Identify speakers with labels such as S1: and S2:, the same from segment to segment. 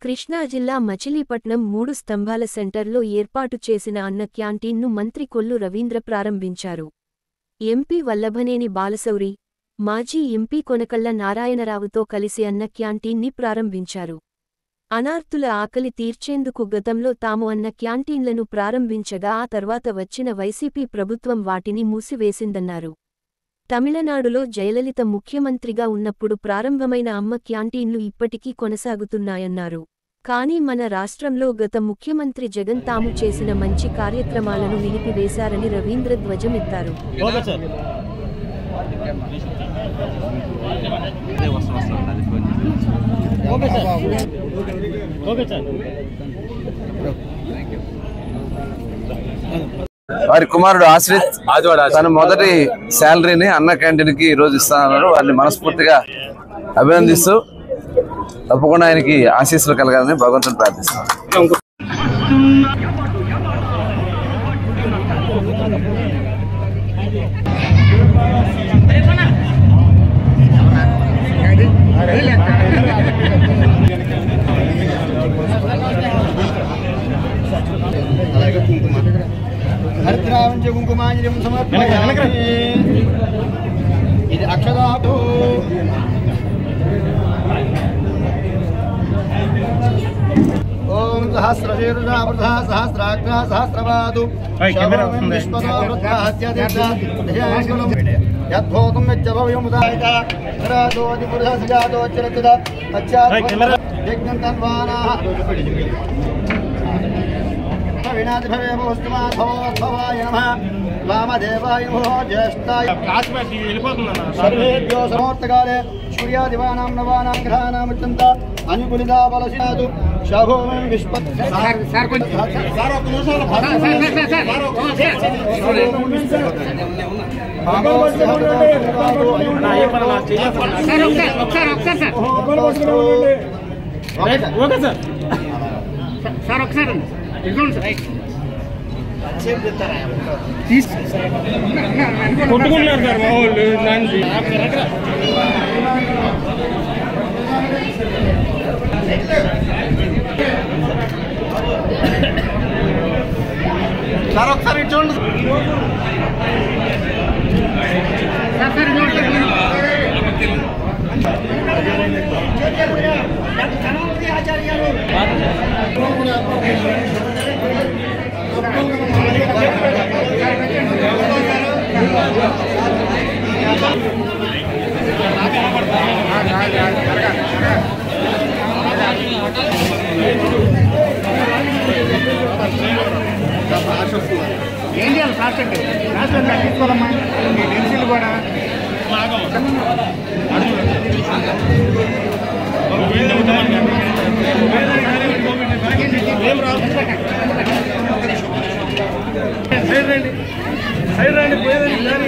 S1: కృష్ణా జిల్లా మచిలీపట్నం 3 స్తంభాల సెంటర్లో ఏర్పాటు చేసిన అన్న క్యాంటీన్ను మంత్రి కొల్లు రవీంద్ర ప్రారంభించారు. ఎంపీ వల్లభనేని బాలశౌరి, మాజీ ఎంపీ కొనకళ్ళ నారాయణరావుతో కలిసి అన్న క్యాంటీన్ని ప్రారంభించారు. అనార్తుల ఆకలి తీర్చేందుకు గతంలో తాము అన్న క్యాంటీన్లను ప్రారంభించగా ఆ తర్వాత వచ్చిన వైసీపీ ప్రభుత్వం వాటిని మూసివేసిందన్నారు. తమిళనాడులో జయలలిత ముఖ్యమంత్రిగా ఉన్నప్పుడు ప్రారంభమైన అమ్మ క్యాంటీన్లు ఇప్పటికీ కొనసాగుతున్నాయన్నారు. కానీ మన రాష్ట్రంలో గత ముఖ్యమంత్రి జగన్ తాము చేసిన మంచి కార్యక్రమాలను నిలిపివేశారని రవీంద్ర ధ్వజమెత్తారు.
S2: వారి కుమారుడు ఆశ్రిత్ తన మొదటి శాలరీని అన్న క్యాంటీన్ కి ఈ రోజు ఇస్తానన్నారు. వారిని మనస్ఫూర్తిగా అభినందిస్తూ తప్పకుండా ఆయనకి ఆశీస్సులు కలగాలని భగవంతుని ప్రార్థిస్తున్నాను.
S3: హరిద్రావంచ కుంకుమాంజలిం సమర్పయామి. ఇది అక్షదాపు ఓం సహస్రశీర్షా వృధా సహస్రాక్ష సహస్రపాదు యద్భూతం యజ్జభవ్యముదాయిత రాజోది పురుష సుజాతోచ్చరచిత యజ్ఞం తన్వానాః వినాశభవేమోస్తమాభవాయ నమః వామదేవాయ నమో జ్యేష్ఠాయ సర్వేభ్యో సమోర్తకాలే సూర్యాదివానాం నవానాం గ్రహాణాం అత్యంత అనుకూలితా బలసినాదు శభోమం విష్పత్
S4: కొట్టుకున్నారు సార్ మా వాళ్ళు.
S3: సార్ ఒకసారి చూడండి ఏం చేయాలి ఫాస్ట్ అంటే ఫాస్ట్ అంటే తీసుకోవాలమ్మా పెన్సిల్ కూడా సైడ్ రండి సైడ్ రండి పోయేదండి.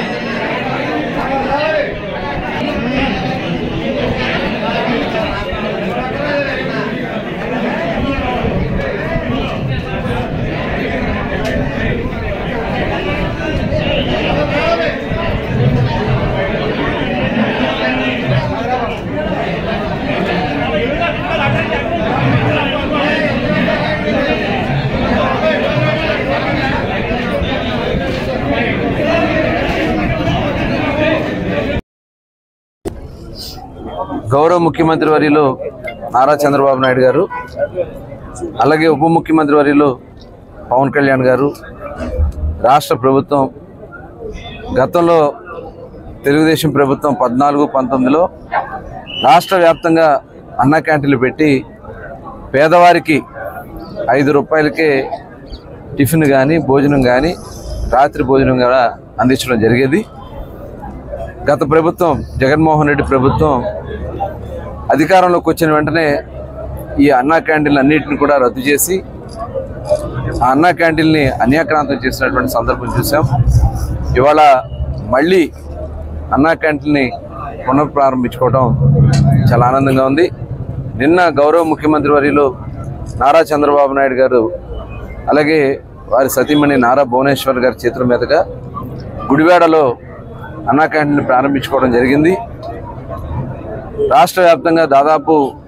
S2: గౌరవ ముఖ్యమంత్రి వర్యులు నారా చంద్రబాబు నాయుడు గారు, అలాగే ఉప ముఖ్యమంత్రి వర్యులు పవన్ కళ్యాణ్ గారు, రాష్ట్ర ప్రభుత్వం గతంలో తెలుగుదేశం ప్రభుత్వం 14-19లో రాష్ట్ర వ్యాప్తంగా అన్న క్యాంటీన్లు పెట్టి పేదవారికి 5 రూపాయలకే టిఫిన్ కానీ భోజనం కానీ రాత్రి భోజనం కూడా అందించడం జరిగేది. గత ప్రభుత్వం జగన్మోహన్ రెడ్డి ప్రభుత్వం అధికారంలోకి వచ్చిన వెంటనే ఈ అన్నా క్యాంటీన్లు అన్నింటిని కూడా రద్దు చేసి ఆ అన్నా క్యాంటీన్ని అన్యాక్రాంతం చేసినటువంటి సందర్భం చూసాం. ఇవాళ మళ్ళీ అన్నా క్యాంటీన్ని పునఃప్రారంభించుకోవడం చాలా ఆనందంగా ఉంది. నిన్న గౌరవ ముఖ్యమంత్రి వర్యులు నారా చంద్రబాబు నాయుడు గారు అలాగే వారి సతీమణి నారా భువనేశ్వర్ గారి చేతుల మీదుగా గుడివాడలో అన్నా క్యాంటీన్ ప్రారంభించుకోవడం జరిగింది. రాష్ట్ర వ్యాప్తంగా దాదాపు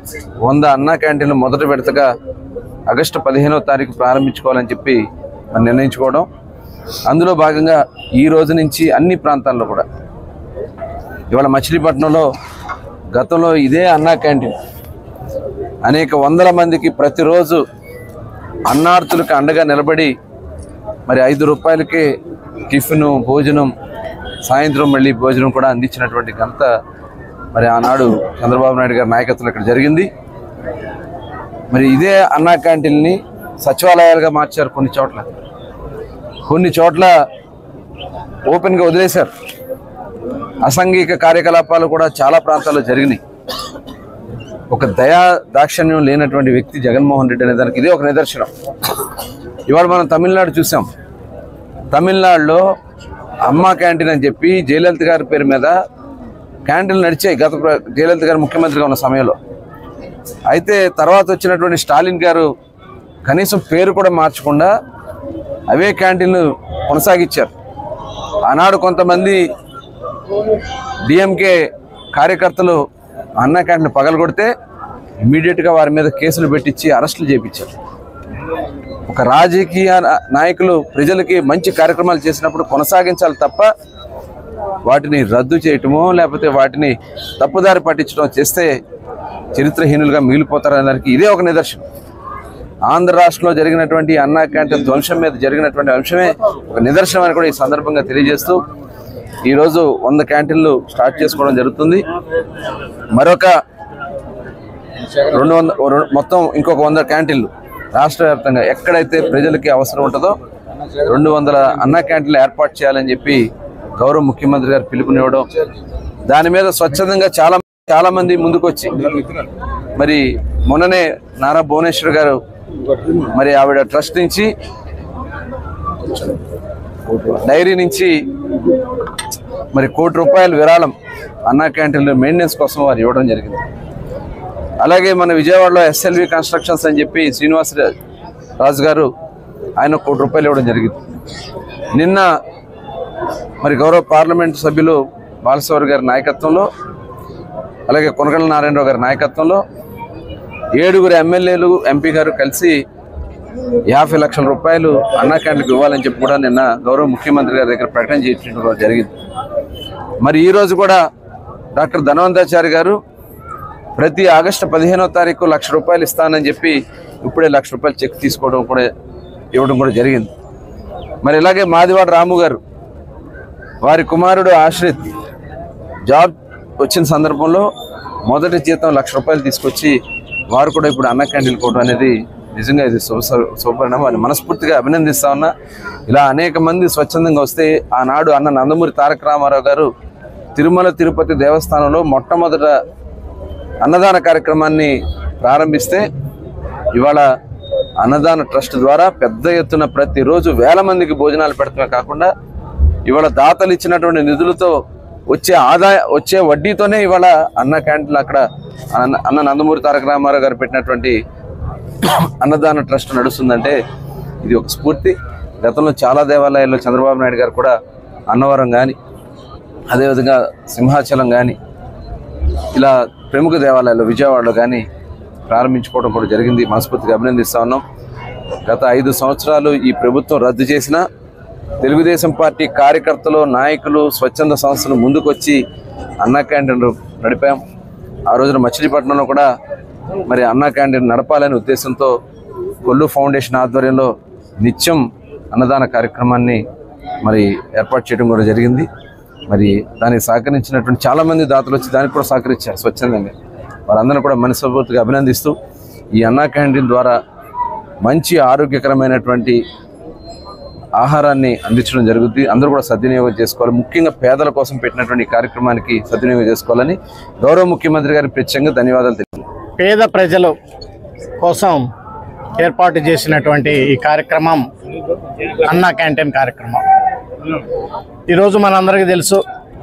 S2: 100 అన్నా క్యాంటీన్లు మొదటి విడతగా ఆగస్టు 15వ తారీఖు ప్రారంభించుకోవాలని చెప్పి నిర్ణయించుకోవడం. అందులో భాగంగా ఈ రోజు నుంచి అన్ని ప్రాంతాల్లో కూడా ఇవాళ మచిలీపట్నంలో గతంలో ఇదే అన్నా క్యాంటీన్ అనేక వందల మందికి ప్రతిరోజు అన్నార్తులకు అండగా నిలబడి మరి 5 రూపాయలకే టిఫిన్ భోజనం, సాయంత్రం మళ్ళీ భోజనం కూడా అందించినటువంటి ఘనత మరి ఆనాడు చంద్రబాబు నాయుడు గారి నాయకత్వంలో ఇక్కడ జరిగింది. మరి ఇదే అన్నా క్యాంటీన్ని సచివాలయాలుగా మార్చారు. కొన్ని చోట్ల ఓపెన్గా వదిలేశారు. అసాంఘిక కార్యకలాపాలు కూడా చాలా ప్రాంతాల్లో జరిగినాయి. ఒక దయా దాక్షిణ్యం లేనటువంటి వ్యక్తి జగన్మోహన్ రెడ్డి అనే దానికి ఇదే ఒక నిదర్శనం. ఇవాళ మనం తమిళనాడు చూసాం. తమిళనాడులో అమ్మా క్యాంటీన్ అని చెప్పి జయలలిత గారి పేరు మీద క్యాంటీన్లు నడిచాయి గత జయలలిత గారు ముఖ్యమంత్రిగా ఉన్న సమయంలో. అయితే తర్వాత వచ్చినటువంటి స్టాలిన్ గారు కనీసం పేరు కూడా మార్చకుండా అవే క్యాంటీన్లు కొనసాగించారు. ఆనాడు కొంతమంది డిఎంకే కార్యకర్తలు అన్నా క్యాంటీన్ పగలగొడితే ఇమ్మీడియట్గా వారి మీద కేసులు పెట్టించి అరెస్టులు చేయించారు. ఒక రాజకీయ నాయకులు ప్రజలకి మంచి కార్యక్రమాలు చేసినప్పుడు కొనసాగించాలి తప్ప వాటిని రద్దు చేయటమో లేకపోతే వాటిని తప్పుదారి పట్టించడం చేస్తే చరిత్రహీనులుగా మిగిలిపోతారనే దానికి ఇదే ఒక నిదర్శనం. ఆంధ్ర రాష్ట్రంలో జరిగినటువంటి అన్నా క్యాంటీన్ ధ్వంసం మీద జరిగినటువంటి అంశమే ఒక నిదర్శనం అని కూడా ఈ సందర్భంగా తెలియజేస్తూ ఈరోజు 100 క్యాంటీన్లు స్టార్ట్ చేసుకోవడం జరుగుతుంది. మరొక 200 మొత్తం ఇంకొక 100 క్యాంటీన్లు రాష్ట్ర వ్యాప్తంగా ఎక్కడైతే ప్రజలకి అవసరం ఉంటుందో 200 అన్నా క్యాంటీన్లు ఏర్పాటు చేయాలని చెప్పి గౌరవ ముఖ్యమంత్రి గారు పిలుపునివ్వడం, దాని మీద స్వచ్ఛందంగా చాలా మంది ముందుకు వచ్చి మరి మొన్ననే నారా భువనేశ్వర్ గారు మరి ఆవిడ ట్రస్ట్ నుంచి డైరీ నుంచి మరి ₹1 కోటి విరాళం అన్నా క్యాంటీన్ల మెయింటెనెన్స్ కోసం వారు ఇవ్వడం జరిగింది. అలాగే మన విజయవాడలో ఎస్ఎల్వి కన్స్ట్రక్షన్స్ అని చెప్పి శ్రీనివాస్ రాజు గారు ఆయన ₹1 కోటి ఇవ్వడం జరిగింది. నిన్న మరి గౌరవ పార్లమెంటు సభ్యులు బాలశౌరి గారి నాయకత్వంలో అలాగే కొనగళ్ళ నారాయణరావు గారి నాయకత్వంలో 7 ఎమ్మెల్యేలు ఎంపీ గారు కలిసి ₹50 లక్షల అన్నా క్యాంటీన్లకు ఇవ్వాలని చెప్పి కూడా నిన్న గౌరవ ముఖ్యమంత్రి గారి దగ్గర ప్రకటన చేయడం జరిగింది. మరి ఈరోజు కూడా డాక్టర్ ధన్వంతాచారి గారు ప్రతి ఆగస్టు 15వ తారీఖు ₹1,00,000 ఇస్తానని చెప్పి ఇప్పుడే ₹1,00,000 చెక్ తీసుకోవడం కూడా ఇవ్వడం కూడా జరిగింది. మరి ఇలాగే మాదివాడ రాము గారు వారి కుమారుడు ఆశ్రిత్ జాబ్ వచ్చిన సందర్భంలో మొదటి జీతం ₹1,00,000 తీసుకొచ్చి వారు కూడా ఇప్పుడు అన్నా క్యాంటీన్లు కోవడం అనేది నిజంగా ఇది శుభపరిణామం. మనస్ఫూర్తిగా అభినందిస్తా ఉన్నా. ఇలా అనేక మంది స్వచ్ఛందంగా వస్తే ఆనాడు అన్న నందమూరి తారక రామారావు గారు తిరుమల తిరుపతి దేవస్థానంలో మొట్టమొదట అన్నదాన కార్యక్రమాన్ని ప్రారంభిస్తే ఇవాళ అన్నదాన ట్రస్ట్ ద్వారా పెద్ద ఎత్తున ప్రతిరోజు వేల మందికి భోజనాలు పెడతామే కాకుండా ఇవాళ దాతలు ఇచ్చినటువంటి నిధులతో వచ్చే వడ్డీతోనే ఇవాళ అన్న క్యాంటీన్లు అక్కడ అన్న నందమూరి తారక రామారావు గారు పెట్టినటువంటి అన్నదాన ట్రస్ట్ నడుస్తుందంటే ఇది ఒక స్ఫూర్తి. గతంలో చాలా దేవాలయాల్లో చంద్రబాబు నాయుడు గారు కూడా అన్నవరం కానీ అదేవిధంగా సింహాచలం కానీ ఇలా ప్రముఖ దేవాలయాల్లో విజయవాడలో కానీ ప్రారంభించుకోవడం కూడా జరిగింది. మనస్ఫూర్తిగా అభినందిస్తా ఉన్నాం. గత 5 సంవత్సరాలు ఈ ప్రభుత్వం రద్దు చేసిన తెలుగుదేశం పార్టీ కార్యకర్తలు, నాయకులు, స్వచ్ఛంద సంస్థలు ముందుకొచ్చి అన్నా క్యాంటీన్లు నడిపాం. ఆ రోజున మచిలీపట్నంలో కూడా మరి అన్నా క్యాంటీన్ నడపాలనే ఉద్దేశంతో కొల్లు ఫౌండేషన్ ఆధ్వర్యంలో నిత్యం అన్నదాన కార్యక్రమాన్ని మరి ఏర్పాటు చేయడం కూడా జరిగింది. మరి దానికి సహకరించినటువంటి చాలామంది దాతలు వచ్చి దానికి కూడా సహకరించారు స్వచ్ఛందంగా. వారందరూ కూడా మనస్ఫూర్తిగా అభినందిస్తూ ఈ అన్నా క్యాంటీన్ ద్వారా మంచి ఆరోగ్యకరమైనటువంటి ఆహారాన్ని అందించడం జరుగుతుంది. అందరూ కూడా సద్వినియోగం చేసుకోవాలి. ముఖ్యంగా పేదల కోసం పెట్టినటువంటి కార్యక్రమానికి సద్వినియోగం చేసుకోవాలని గౌరవ ముఖ్యమంత్రి గారికి ప్రత్యేకంగా ధన్యవాదాలు తెలిపారు.
S5: పేద ప్రజల కోసం ఏర్పాటు చేసినటువంటి ఈ కార్యక్రమం అన్నా క్యాంటీన్ కార్యక్రమం. ఈరోజు మనందరికీ తెలుసు,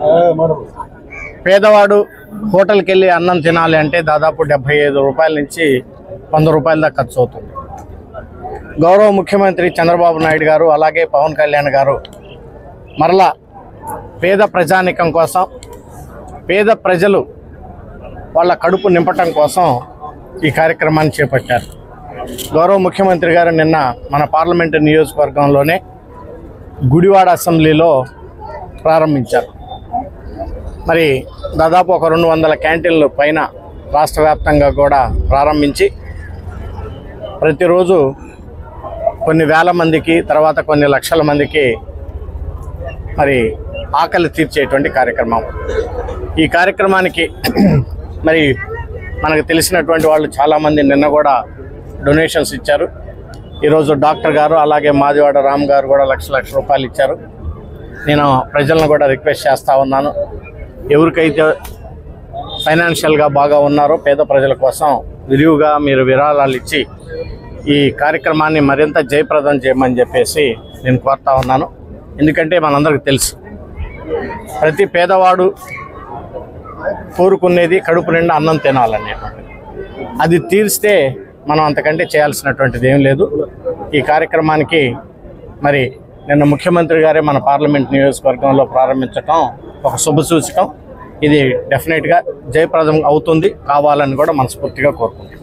S5: పేదవాడు హోటల్కి వెళ్ళి అన్నం తినాలి అంటే దాదాపు ₹75 నుంచి ₹100 దాకా ఖర్చు అవుతుంది. గౌరవ ముఖ్యమంత్రి చంద్రబాబు నాయుడు గారు అలాగే పవన్ కళ్యాణ్ గారు మరలా పేద ప్రజానికం కోసం, పేద ప్రజలు వాళ్ళ కడుపు నింపటం కోసం ఈ కార్యక్రమాన్ని చేపట్టారు. గౌరవ ముఖ్యమంత్రి గారు నిన్న మన పార్లమెంటు నియోజకవర్గంలోనే గుడివాడ అసెంబ్లీలో ప్రారంభించారు. మరి దాదాపు ఒక 200 క్యాంటీన్లు పైన రాష్ట్ర వ్యాప్తంగా కూడా ప్రారంభించి ప్రతిరోజు కొన్ని వేల మందికి, తర్వాత కొన్ని లక్షల మందికి మరి ఆకలి తీర్చేటువంటి కార్యక్రమం. ఈ కార్యక్రమానికి మరి మనకు తెలిసినటువంటి వాళ్ళు చాలామంది నిన్న కూడా డొనేషన్స్ ఇచ్చారు. ఈరోజు డాక్టర్ గారు అలాగే మాదివాడ రామ్ గారు కూడా లక్ష రూపాయలు ఇచ్చారు. నేను ప్రజలను కూడా రిక్వెస్ట్ చేస్తూ ఉన్నాను, ఎవరికైతే ఫైనాన్షియల్గా బాగా ఉన్నారో పేద ప్రజల కోసం విరివిగా మీరు విరాళాలు ఇచ్చి ఈ కార్యక్రమాన్ని మరింత జయప్రదం చేయమని చెప్పేసి నేను కోరుతా ఉన్నాను. ఎందుకంటే మనందరికీ తెలుసు, ప్రతి పేదవాడు కోరుకునేది కడుపు నిండా అన్నం తినాలనేటువంటిది. అది తీరిస్తే మనం అంతకంటే చేయాల్సినటువంటిది ఏం లేదు. ఈ కార్యక్రమానికి మరి నిన్న ముఖ్యమంత్రి గారే మన పార్లమెంట్ నియోజకవర్గంలో ప్రారంభించడం ఒక శుభసూచకం. ఇది డెఫినెట్గా జయప్రదం అవుతుంది, కావాలని కూడా మనస్ఫూర్తిగా కోరుకుంటున్నాం.